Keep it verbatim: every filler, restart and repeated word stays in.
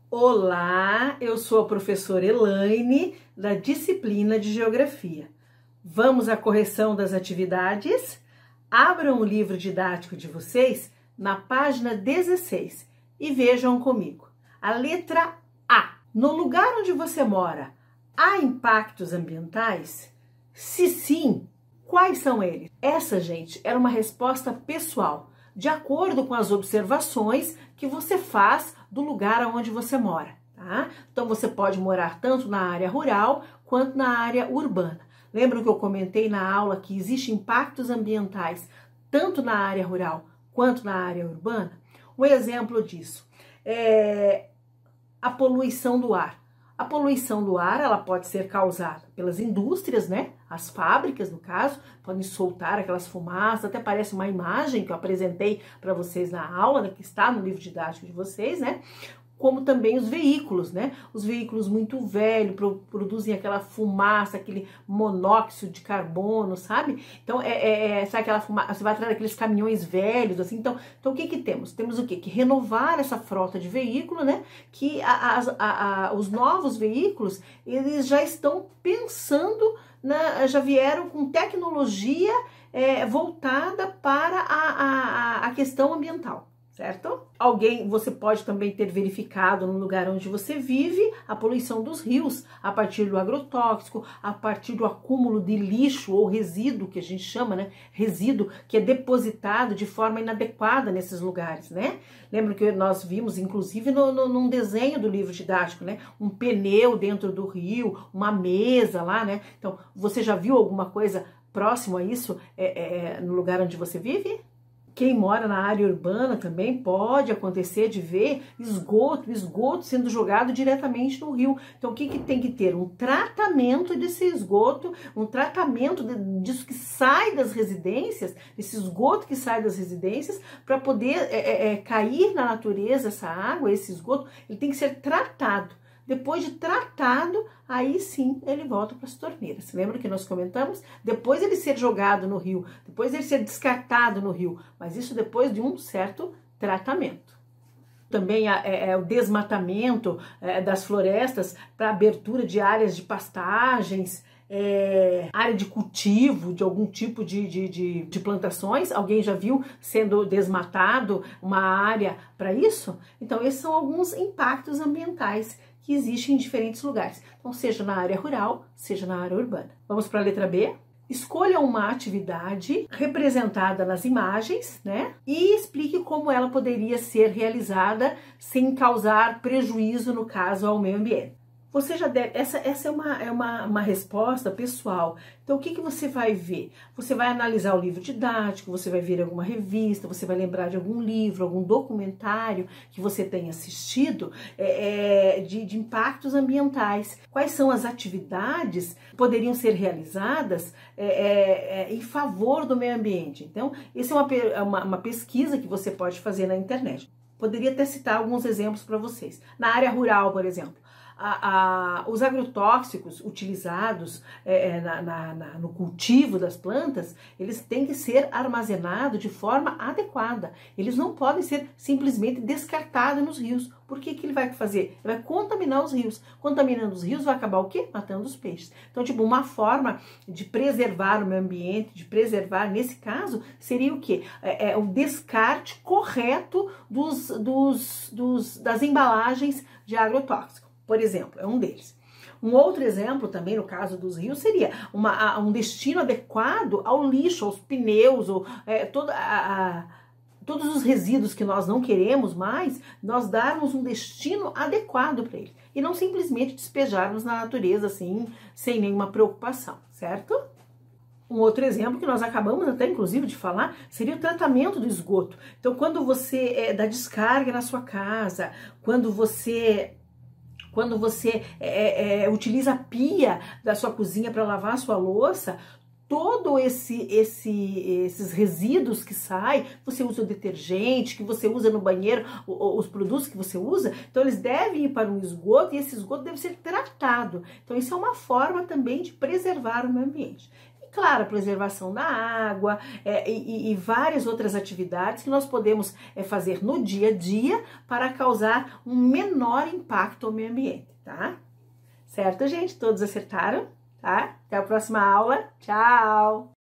Olá, eu sou a professora Elaine, da disciplina de Geografia. Vamos à correção das atividades? Abram o livro didático de vocês na página dezesseis e vejam comigo. A letra A. No lugar onde você mora, há impactos ambientais? Se sim, quais são eles? Essa, gente, era uma resposta pessoal, de acordo com as observações que você faz do lugar onde você mora, tá? Então você pode morar tanto na área rural quanto na área urbana. Lembram que eu comentei na aula que existem impactos ambientais tanto na área rural quanto na área urbana? Um exemplo disso é a poluição do ar. A poluição do ar, ela pode ser causada pelas indústrias, né? As fábricas, no caso, podem soltar aquelas fumaças, até parece uma imagem que eu apresentei para vocês na aula, né? Que está no livro didático de vocês, né? Como também os veículos, né? Os veículos muito velhos pro, produzem aquela fumaça, aquele monóxido de carbono, sabe? Então, é, é, é sabe aquela fumaça, você vai atrás daqueles caminhões velhos, assim. Então, então o que que temos? Temos o quê? Que renovar essa frota de veículo, né? Que a, a, a, os novos veículos, eles já estão pensando, na, já vieram com tecnologia é, voltada para a, a, a questão ambiental. Certo? Alguém, você pode também ter verificado no lugar onde você vive a poluição dos rios, a partir do agrotóxico, a partir do acúmulo de lixo ou resíduo, que a gente chama, né? Resíduo que é depositado de forma inadequada nesses lugares, né? Lembra que nós vimos, inclusive, no, no, num desenho do livro didático, né? Um pneu dentro do rio, uma mesa lá, né? Então, você já viu alguma coisa próximo a isso é, é, no lugar onde você vive? Quem mora na área urbana também pode acontecer de ver esgoto, esgoto sendo jogado diretamente no rio. Então, o que, que tem que ter? Um tratamento desse esgoto, um tratamento disso que sai das residências, esse esgoto que sai das residências, para poder é, é, cair na natureza essa água, esse esgoto, ele tem que ser tratado. Depois de tratado, aí sim ele volta para as torneiras. Lembra que nós comentamos? Depois ele ser jogado no rio, depois ele ser descartado no rio, mas isso depois de um certo tratamento. Também é, é o desmatamento é, das florestas para abertura de áreas de pastagens, é, área de cultivo de algum tipo de, de, de, de plantações. Alguém já viu sendo desmatado uma área para isso? Então, esses são alguns impactos ambientais que existem em diferentes lugares. Então, seja na área rural, seja na área urbana. Vamos para a letra B? Escolha uma atividade representada nas imagens, né? E explique como ela poderia ser realizada sem causar prejuízo, no caso, ao meio ambiente. Você já deve, essa, essa é, uma, é uma, uma resposta pessoal. Então, o que, que você vai ver? Você vai analisar o livro didático, você vai ver alguma revista, você vai lembrar de algum livro, algum documentário que você tenha assistido é, de, de impactos ambientais. Quais são as atividades que poderiam ser realizadas é, é, em favor do meio ambiente? Então, essa é uma, uma, uma pesquisa que você pode fazer na internet. Poderia até citar alguns exemplos para vocês. Na área rural, por exemplo, A, a, os agrotóxicos utilizados é, na, na, na, no cultivo das plantas, eles têm que ser armazenados de forma adequada. Eles não podem ser simplesmente descartados nos rios. Por que, que ele vai fazer? Ele vai contaminar os rios. Contaminando os rios vai acabar o quê? Matando os peixes. Então, tipo, uma forma de preservar o meio ambiente, de preservar, nesse caso, seria o quê? É, é o descarte correto dos, dos, dos, das embalagens de agrotóxico. Por exemplo, é um deles. Um outro exemplo também, no caso dos rios, seria uma, um destino adequado ao lixo, aos pneus, ou, é, toda, a, a, todos os resíduos que nós não queremos mais, nós darmos um destino adequado para ele. E não simplesmente despejarmos na natureza assim, sem nenhuma preocupação, certo? Um outro exemplo que nós acabamos até, inclusive, de falar, seria o tratamento do esgoto. Então, quando você é, dá descarga na sua casa, quando você... Quando você é, é, utiliza a pia da sua cozinha para lavar a sua louça, todo esse, esse, esses resíduos que saem, você usa o detergente, que você usa no banheiro, os produtos que você usa, então eles devem ir para um esgoto e esse esgoto deve ser tratado. Então isso é uma forma também de preservar o meio ambiente. E, claro, a preservação da água é, e, e várias outras atividades que nós podemos é, fazer no dia a dia para causar um menor impacto ao meio ambiente, tá? Certo, gente? Todos acertaram, tá? Até a próxima aula. Tchau!